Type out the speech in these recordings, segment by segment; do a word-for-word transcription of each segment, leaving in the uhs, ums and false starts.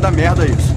dar merda isso.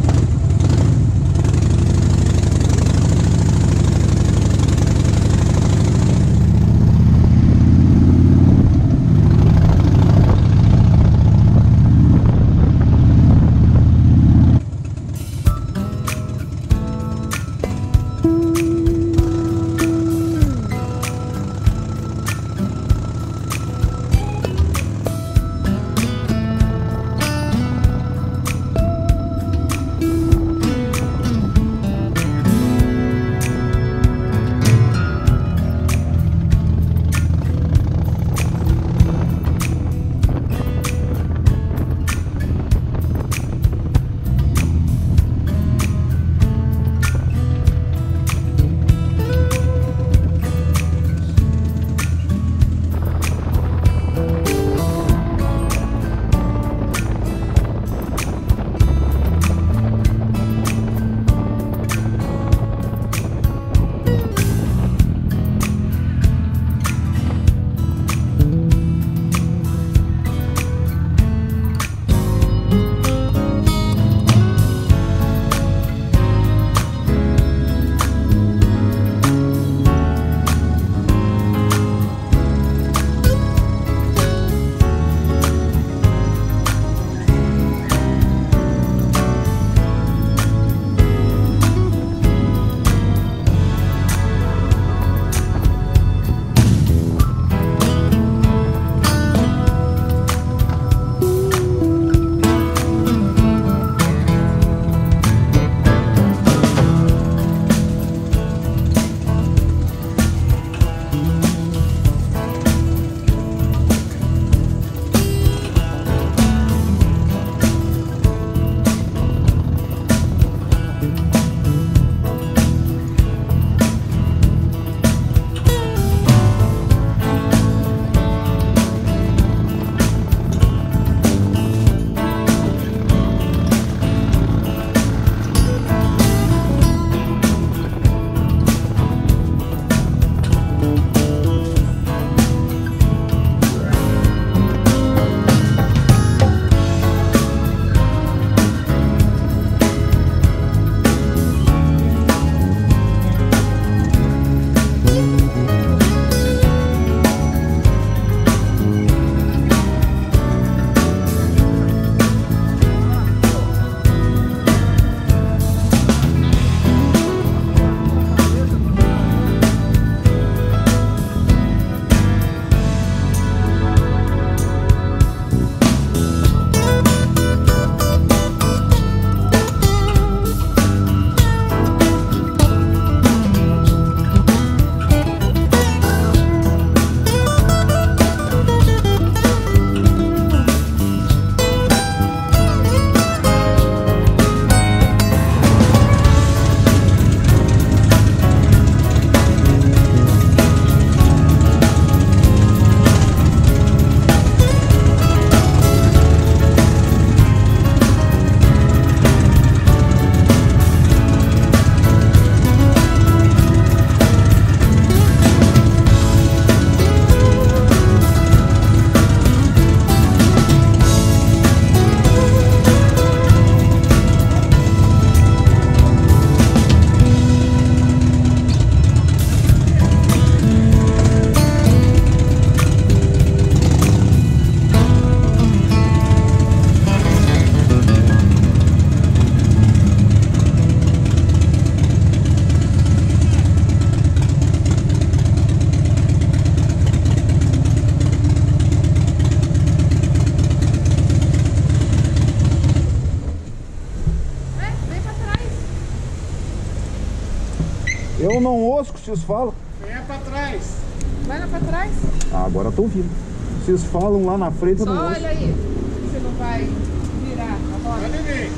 Eu não ouço o que vocês falam. Venha pra trás. Vai lá pra trás. Ah, agora tô ouvindo. Vocês falam lá na frente, eu Só não ouço. olha aí. Você não vai virar agora. Pode vir.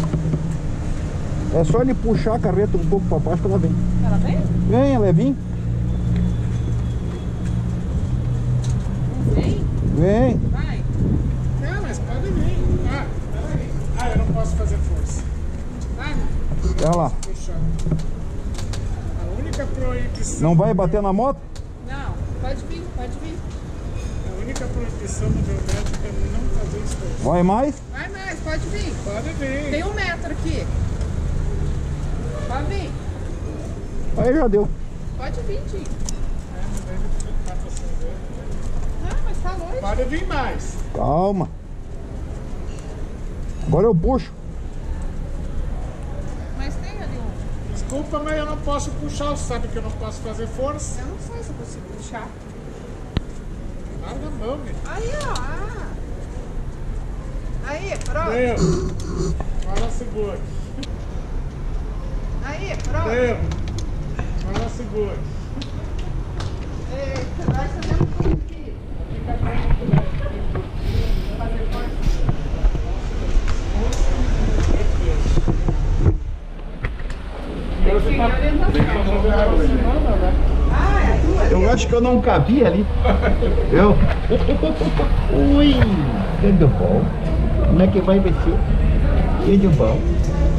É só ele puxar a carreta um pouco pra baixo que ela vem. Ela vem? Vem, ela é vir. Vem? Vem. Vai. Não, mas pode vir. Ah, peraí. Ah, eu não posso fazer força. Vai. Olha lá. Fechado. A única proibição... Não vai bater na moto? Não, pode vir, pode vir. A única proibição no meu médico é não fazer esforço. Vai mais? Vai mais, pode vir. Pode vir. Tem um metro aqui. Pode vir. Aí já deu. Pode vir, Dinho. É, não deve ficar assim, né? Ah, mas tá longe. Pode vir mais. Calma. Agora eu puxo. Mas tem ali um. Desculpa, mas eu não posso puxar. Você sabe que eu não posso fazer força. Eu não sei se eu consigo puxar. Larga a mão, meu. Aí, ó. Ah. Aí, pronto. Deu. Agora segura. Aí, pronto. Deu. Agora segura. Eita, vai fazer um pouco aqui. Fica bem muito bem. Fazer força. Tem que seguir a orientação. Ah, é tua? Eu acho que eu não cabia ali. Eu. Ui, tudo bom? Como é que vai você? Tudo bom?